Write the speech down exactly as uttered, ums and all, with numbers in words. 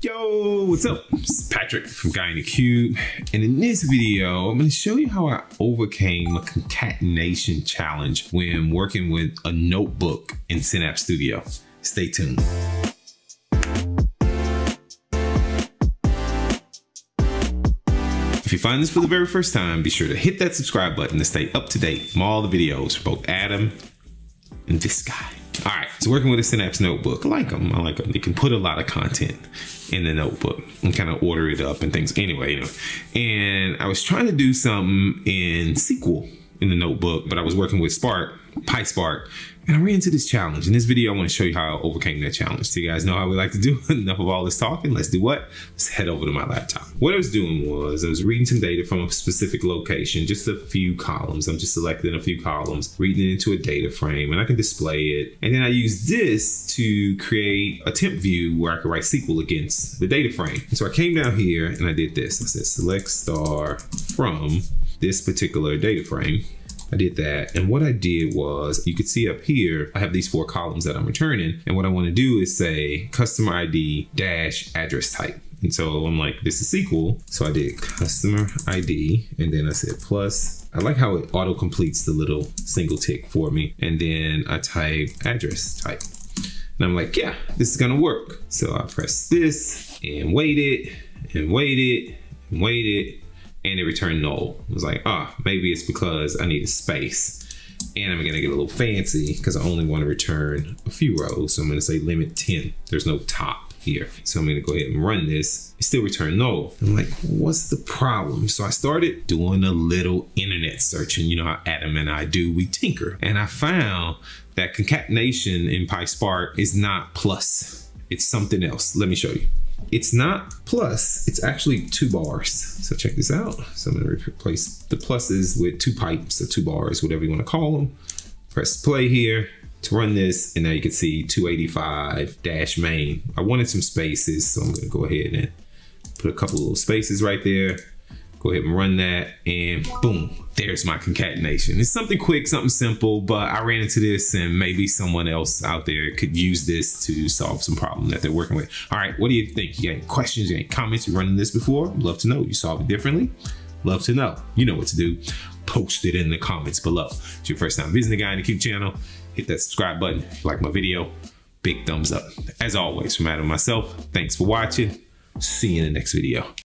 Yo, what's up? It's Patrick from Guy in the Cube, and in this video, I'm going to show you how I overcame a concatenation challenge when working with a notebook in Synapse Studio. Stay tuned. If you find this for the very first time, be sure to hit that subscribe button to stay up to date from all the videos for both Adam and this guy. All right, so working with a Synapse notebook, I like them, I like them. You can put a lot of content in the notebook and kind of order it up and things. Anyway, you know, and I was trying to do something in S Q L in the notebook, but I was working with Spark, PySpark, and I ran into this challenge. In this video, I want to show you how I overcame that challenge. So you guys know how we like to do. Enough of all this talking. Let's do what? Let's head over to my laptop. What I was doing was I was reading some data from a specific location, just a few columns. I'm just selecting a few columns, reading it into a data frame, and I can display it. And then I use this to create a temp view where I could write S Q L against the data frame. And so I came down here and I did this. I said select star from this particular data frame. I did that, and what I did was, you could see up here, I have these four columns that I'm returning, and what I want to do is say customer I D dash address type. And so I'm like, this is S Q L, so I did customer I D, and then I said plus. I like how it auto completes the little single tick for me, and then I type address type. And I'm like, yeah, this is gonna work. So I press this, and wait it, and wait it, and wait it, and it returned null. I was like, ah, oh, maybe it's because I need a space. And I'm gonna get a little fancy because I only want to return a few rows. So I'm gonna say limit ten. There's no top here. So I'm gonna go ahead and run this. It still returned null. I'm like, what's the problem? So I started doing a little internet searching. You know how Adam and I do, we tinker. And I found that concatenation in PySpark is not plus. It's something else. Let me show you. It's not plus, it's actually two bars. So check this out. So I'm gonna replace the pluses with two pipes or two bars, whatever you wanna call them. Press play here to run this, and now you can see two eighty-five dash main. I wanted some spaces, so I'm gonna go ahead and put a couple little spaces right there. Go ahead and run that, and boom, there's my concatenation. It's something quick, something simple, but I ran into this, and maybe someone else out there could use this to solve some problem that they're working with. All right, what do you think? You got any questions, you got any comments? You running this before? Love to know. You solve it differently? Love to know. You know what to do. Post it in the comments below. If it's your first time visiting the Guy in the Cube channel, hit that subscribe button. If you like my video, big thumbs up. As always, from Adam and myself, thanks for watching. See you in the next video.